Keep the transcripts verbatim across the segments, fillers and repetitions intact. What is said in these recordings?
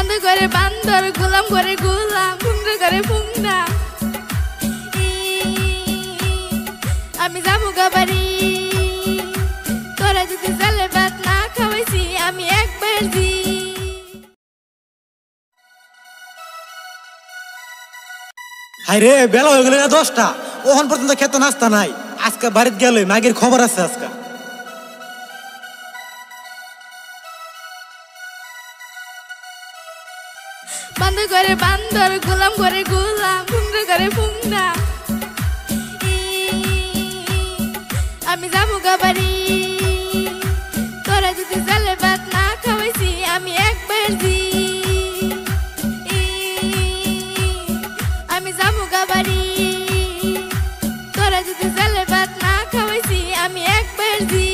বান্দর করে বান্দর গোলাম করে গোলাম ফুংরা করে ফুংরা আমি যাবো গাবারি তোরা যদি জালে ভাত না খাওয়াইছি আমি একবার জি হায়রে বেলা হয়ে গেল দশটা ওখান পর্যন্ত খেতে নাস্তা নাই আজকে বাড়িতে গেলে মাগের খবর আছে আজকে বান্দর করে বান্দর গোলাম করে গোলাম ফুংরা করে ফুংরা আমি যাবো গাবারি তোরা যদি জালে ভাত না খাওয়াইছি আমি একবার জি আমি যাবো গাবারি তোরা যদি জালে ভাত না খাওয়াইছি আমি একবার জি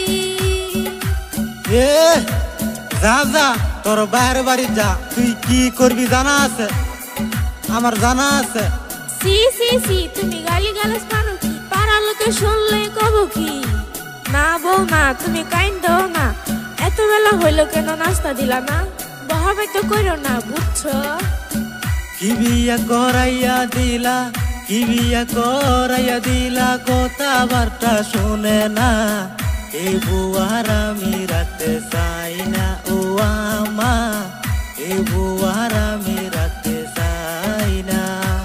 এ যা যা তোর বাইরে বাড়ি যা তুই কি করবি জানা আছে আমার জানা আছে সি সি সি তুমি গালি গালাস পারো কি পাড়ার লোকে শুনলে কব কি না বউ না তুমি কাইন্দো না এত বেলা হইলো কেন নাস্তা দিলা না বহাবে তো করো না বুঝছো কি বিয়া করাইয়া দিলা কি বিয়া করাইয়া দিলা কথা বার্তা শুনে না এই বুয়ার আমি রাখতে চাই না ও আমা এই বুয়ার আমি রাখতে চাই না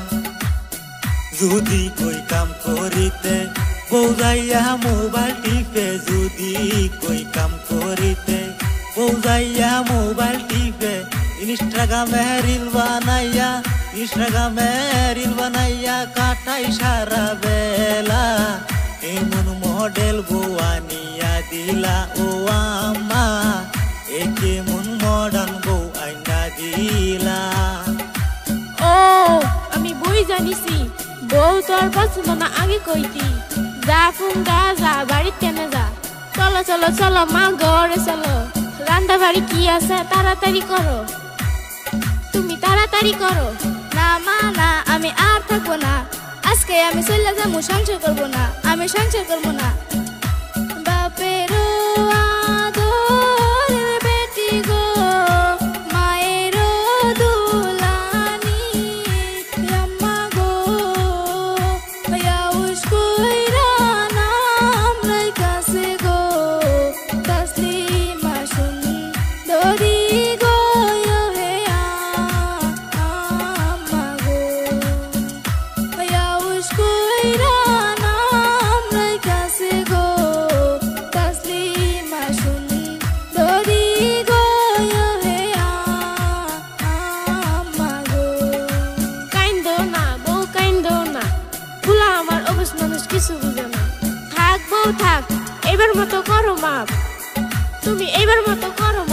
যদি কই কাম করিতে বউ যাইয়া মোবাইল টিপে যদি কই কাম করিতে বউ যাইয়া মোবাইল টিপে ইনস্টাগ্রামে রিল বানাইয়া ইনস্টাগ্রামে রিল বানাইয়া কাটাই সারা বেলা এমন মডেল বউয়ানিয়া দিলা ও আমা এ কেমন মডার্ন বউ আইনা দিলা ও আমি বই জানিছি বউ তোর পছন্দ না আগে কইতি যা ফুঙ্গা যা বাড়িতে কেনে যা চলো চলো চলো মা ঘরে চলো রান্না বাড়ি কি আছে তাড়াতাড়ি করো তুমি তাড়াতাড়ি করো না মা না আমি আর থাকবো না আজকে আমি চলে যাবো সংসার করবো না আমি সংসার করবো না বাপেরও আদরের বেটি গো মায়েরও দুলানি আম্মা গো ইয়াউস কইরা নাম রাইখাছে গো তাসলিমা সুন্দরী গো হে আম্মা গো ইয়াউস কইরা নাম রাইখাছে গো তাসলিমা সুন্দরী গো হে আম্মা গো কাইন্দো না বউ কাইন্দো না ফুলা আমার অবশ মানুষ কিছু বুঝে না থাক বউ থাক এবার মতো করো মাপ তুমি এবার মতো করো